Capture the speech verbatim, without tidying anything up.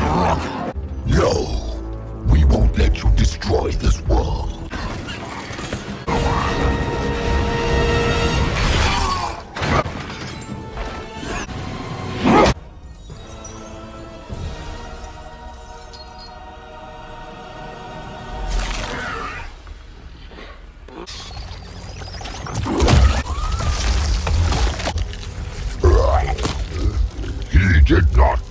No, we won't let you destroy this world. He did not